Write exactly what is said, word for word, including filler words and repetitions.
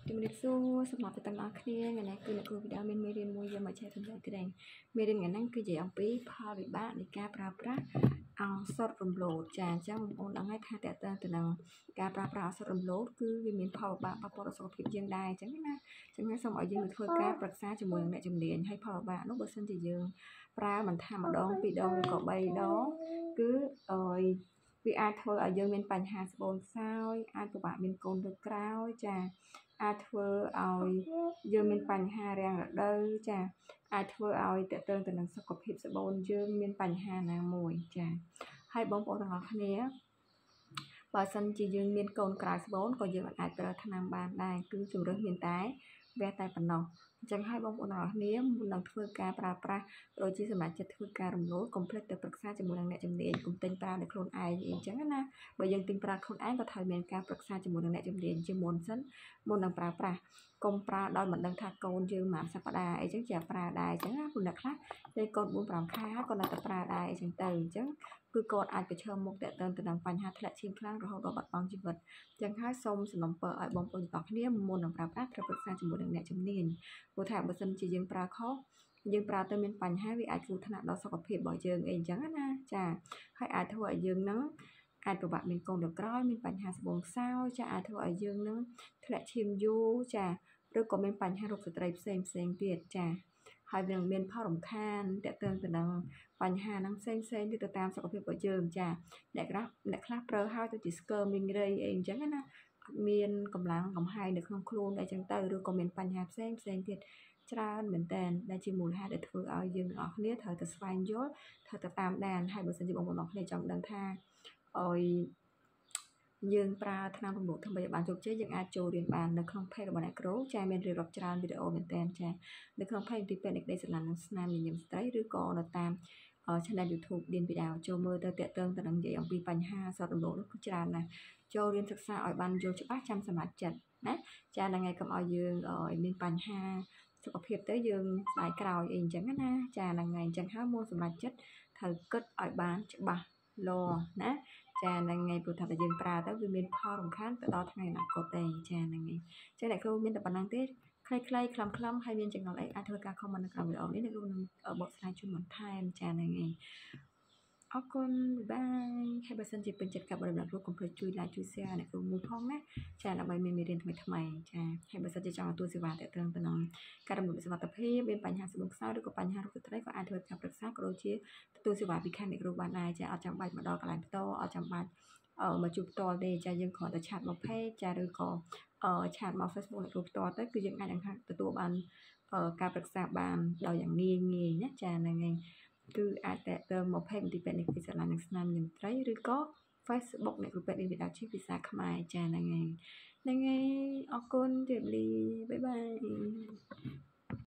ជំរាបសួរសម្រាប់ទាំងអស់គ្នាថ្ងៃនេះគឺលោកគ្រូវីដេអូមានមេរៀនមួយយកមកចែករំលែកទៀតឯងមេរៀនថ្ងៃហ្នឹងគឺជាអំពីផលវិបាកនៃការប្រើប្រាស់ឱសថរំលោភចាអញ្ចឹងបងប្អូនដឹងហើយថាតើតើទៅនឹងការប្រើប្រាស់ឱសថរំលោភគឺវាមានផលវិបាកប៉ះពាល់ដល់សុខភាពយើងដែរអញ្ចឹងណាអញ្ចឹងសូមឲ្យយើងទៅធ្វើការប្រឹក្សាជាមួយនឹងអ្នកជំនាញហើយផលវិបាកនោះបើសិនជាយើងប្រើមិនថាម្ដងពីរដងឬក៏បីដងគឺអឺវាអាចធ្វើឲ្យយើងមានបញ្ហាស្បូនខ្សោយអាចពិបាកមានកូនទៅក្រោយចាអាចធ្វើឲ្យយើងមានបញ្ហារាំងរដូវចាអាចធ្វើឲ្យតើតើទៅនឹងសុខភាពស្បូនយើងមានបញ្ហាណាមួយចាហើយបងប្អូនទាំងអស់គ្នាបើសិនជាយើងមានកូនក្រៅស្បូនក៏យើងអាចប្រើថ្នាំបានដែរគឺជំរើសមានតែវះតែប៉ុណ្ណោះអញ្ចឹងហើយបងប្អូនទាំងអស់គ្នាមុននឹងធ្វើការប្រើប្រាស់ដូចជាសម្រាប់ចិត្តធ្វើការរំលោភកុំភ្លេចទៅប្រឹក្សាជាមួយនឹងអ្នកជំនាញកុំទិញប្រើដោយខ្លួនឯងអីអញ្ចឹងណាបើយើងទិញប្រើខ្លួនឯងក៏ត្រូវមានការប្រឹក្សាជាមួយនឹងអ្នកជំនាញជាមុនសិនមុននឹងប្រើប្រាស់កុំប្រើដោយមិនដឹងថាកូនយើងមួយសប្តាហ៍អីចឹងជាប្រើដែរអញ្ចឹងណាព្រោះអ្នកខ្លះពេលកូនបួនប្រាំខែហើយក៏នៅតែប្រើដែរអញ្ចឹងទៅអញ្ចឹងគឺគាត់អាចប្រឈមមុខតើតើទៅនឹងបញ្ហាធ្លាក់ឈាមខ្លាំងរហូតដល់បាត់បង់ជីវិតអញ្ចឹងហើយសូមសំណូមពរឲ្យបងប្អូនទាំងអស់គ្នាមុននឹងប្រើប្រាស់ត្រូវប្រឹក្សាជាមួយនឹងអ្នកជំនាញព្រោះថាបើសិនជាយើងប្រើខុសយើងប្រើទៅមានបញ្ហាវាអាចគ្រោះថ្នាក់ដល់សុខភាពរបស់យើងអីអញ្ចឹងណាចាហើយអាចធ្វើឲ្យយើងនឹងអាចពិបាកមានកូនទៅក្រោយមានបញ្ហាស្បូនខ្សោយចាអាចធ្វើឲ្យយើងនឹងធ្លាក់ឈាមយូរចាឬក៏មានបញ្ហារោគស្ត្រីផ្សេងផ្សេងទៀតចាហើយវានឹងមានផលរំខានតើតើទៅនឹងបញ្ហាហ្នឹងផ្សេងផ្សេងទៅតាមសុខភាពរបស់យើងចាអ្នកខ្លះអ្នកខ្លះប្រើហើយទៅជាស្គរមីងរៃអីអញ្ចឹងណាមានកម្លាំងកំហែងនៅក្នុងខ្លួនអីចឹងទៅឬក៏មានបញ្ហាផ្សេងផ្សេងទៀតច្រើនមែនតើដែលជាមូលហេតុដែលធ្វើឲ្យយើងទាំងអស់គ្នាត្រូវតែស្វែងយល់ត្រូវតែតាមដានហើយបើសិនជាបងប្អូនទាំងអស់គ្នាចង់ដឹងថាអុយយើងប្រើថ្នាំរំលោភធ្វើឲ្យបានជោគជ័យយើងអាចចូលរៀនបាននៅក្នុង page របស់អ្នកគ្រូចាមានរៀបរាប់ច្រើនវីដេអូមែនតើចានៅក្នុង page ទីពេទ្យនៃក្តីស្រឡាញ់និងស្នាមញញឹមស្ត្រីឬក៏នៅតាម channel YouTube ឌៀនវីដេអូចូលមើលទៅតាក់ទងទៅនឹងនិយាយអំពីបញ្ហាសតរំលោភនោះគឺច្រើនណាស់ចូលរៀនសិក្សាឲ្យបានយល់ច្បាស់ចាំសម្រាប់ចិត្តណាចាដល់ថ្ងៃកុំឲ្យយើងមានបញ្ហាសុខភាពទៅយើងស្ដាយក្រោយអីអញ្ចឹងណាចាដល់ថ្ងៃអញ្ចឹងហើយមុនសម្រាប់ចិត្តត្រូវគិតឲ្យបានច្បាស់លាស់ណាចាហ្នឹងហើយព្រោះថាបើយើងប្រើទៅវាមានផលរំខានទៅដល់ថ្ងៃអនាគតទេចាហ្នឹងហើយចាអ្នកគ្រូមានតែប៉ុណ្្នឹងទេខ្លីៗខ្លឹមៗហើយមានចំណុចអីអាចធ្វើការ comment នៅក្នុងវីដេអូនេះអ្នកគ្រូនឹងបកស្រាយជូនបន្ថែមចាហ្នឹងហើយអរគុណបាយហើយបើសិនជាពេញចិត្តការបរិយាកាសគ្រូកុំភ្លេចជួយ like ជួយ share អ្នកគ្រូមួយផងណាចាដើម្បីមានមេរៀនថ្មីថ្មីចាហើយបើសិនជាចង់ទទួលសេវាតទៅទៅនឹងការរំលោភសុខភាពមានបញ្ហាស្បួនខ្សោយឬក៏បញ្ហារោគស្ត្រីក៏អាចធ្វើការប្រឹក្សាក៏ដូចជាទទួលសេវាពីខាងអ្នកគ្រូបានដែរចាអត់ចាំបាច់មកដល់កន្លែងផ្ទាល់អត់ចាំបាច់អឺមកជួបផ្ទាល់ទេចាយើងគ្រាន់តែឆាតមក page ចាឬក៏អឺឆាតមក Facebook អ្នកគ្រូផ្ទាល់ទៅគឺយើងអាចនឹងទទួលបានការប្រឹក្សាបានដោយយ៉ាងងាយងាយណាចាហ្នឹងហើយគឺអាចតទៅមក page ទីពេទ្យនៃក្តីស្រឡាញ់និងស្នាមញញឹមស្ត្រីឬក៏ Facebook អ្នកគ្រូពេទ្យនៃវីដេអូជាភាសាខ្មែរចាហ្នឹងហើយហ្នឹងហើយអរគុណជម្រាបលាបាយបាយ